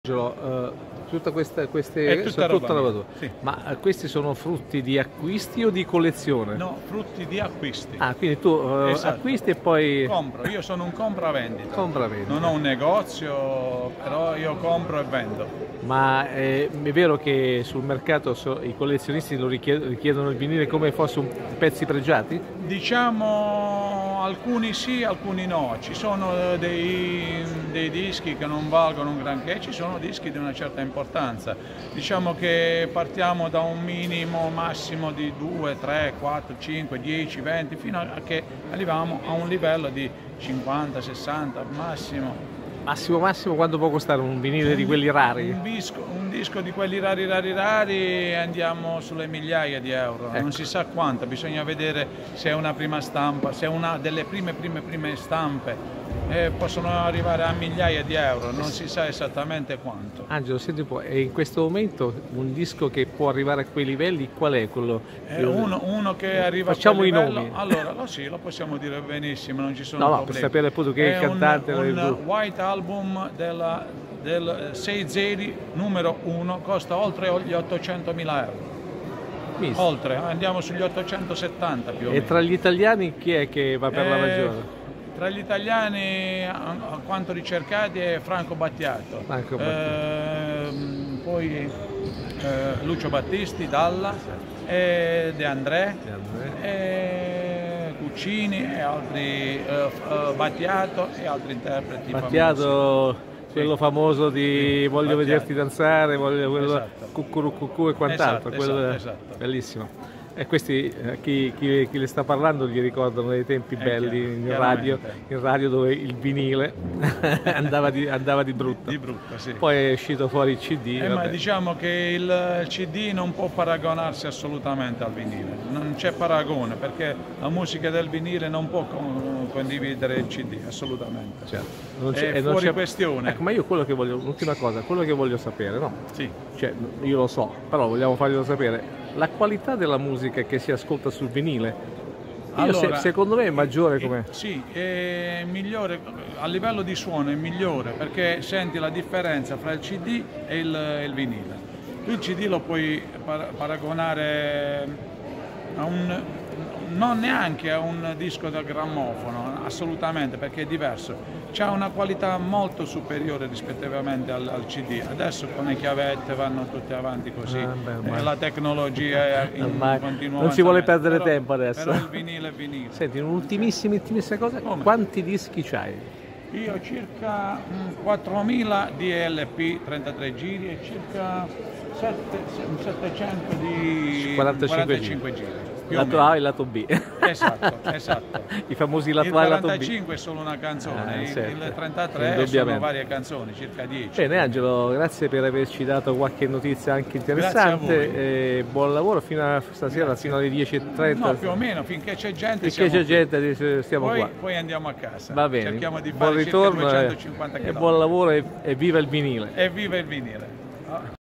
Tutta È tutta roba mia, sì. Ma questi sono frutti di acquisti o di collezione? No, frutti di acquisti. Ah, quindi tu Esatto. acquisti e poi... Compro, io sono un compravendita. Compravendita. Non ho un negozio, però io compro e vendo. Ma è vero che sul mercato i collezionisti richiedono il vinile come fosse pezzi pregiati? Diciamo alcuni sì, alcuni no. Ci sono dei dischi che non valgono un granché, ci sono dischi di una certa importanza. Diciamo che partiamo da un minimo massimo di 2, 3, 4, 5, 10, 20, fino a che arriviamo a un livello di 50, 60 massimo. Massimo quanto può costare un vinile di quelli rari? Un disco di quelli rari andiamo sulle migliaia di euro, ecco. Non si sa quanto, bisogna vedere se è una prima stampa, se è una delle prime stampe, possono arrivare a migliaia di euro, non si sa esattamente quanto. Angelo, senti un po', e in questo momento un disco che può arrivare a quei livelli, qual è quello? Uno che arriva Facciamo a quel i livello, nomi. allora sì, lo possiamo dire benissimo, non ci sono No, problemi. per sapere appunto che è il cantante... Un White Album del 6 Zeri numero 1 costa oltre gli 800.000 euro. Misto. Oltre, andiamo sugli 870 più o meno. E tra gli italiani chi è che va per la maggiore? Tra gli italiani, a quanto ricercati, è Franco Battiato. Poi Lucio Battisti, Dalla, De André, Cuccini e altri, Battiato e altri interpreti. Battiato, quello famoso di Voglio vederti danzare, quello esatto. Cucurù e quant'altro, Esatto. Bellissimo. E questi, chi le sta parlando gli ricordano dei tempi belli in radio dove il vinile andava di brutto. Di brutto, sì. Poi è uscito fuori il CD. Ma diciamo che il CD non può paragonarsi assolutamente al vinile, non c'è paragone perché la musica del vinile non può condividere il CD, assolutamente. Certo. È fuori questione. Ecco, ma io l'ultima cosa, quello che voglio sapere, no? Sì. Cioè, io lo so, però vogliamo farglielo sapere. La qualità della musica che si ascolta sul vinile, allora, secondo me è maggiore come... Sì, è migliore, a livello di suono è migliore perché senti la differenza fra il CD e il vinile. Tu il CD lo puoi paragonare a non neanche a un disco da grammofono, assolutamente, perché è diverso. C'ha una qualità molto superiore rispettivamente al CD. Adesso con le chiavette vanno tutti avanti così, la tecnologia continua. Non si vuole perdere tempo adesso. Però il vinile è vinile. Senti, un'ultimissima cosa, quanti dischi c'hai? Io ho circa 4.000 di LP 33 giri e circa 700 di 45 giri. Lato A e lato B. Esatto. I famosi lato A e lato B. Il 45 è solo una canzone, il 33 sono varie canzoni, circa 10. Bene Angelo, grazie per averci dato qualche notizia anche interessante. E buon lavoro fino a stasera, fino alle 10:30. No, più o meno, finché c'è gente stiamo qua. Poi andiamo a casa. Va bene. Cerchiamo di buon fare ritorno 250 e buon lavoro e viva il vinile. E viva il vinile.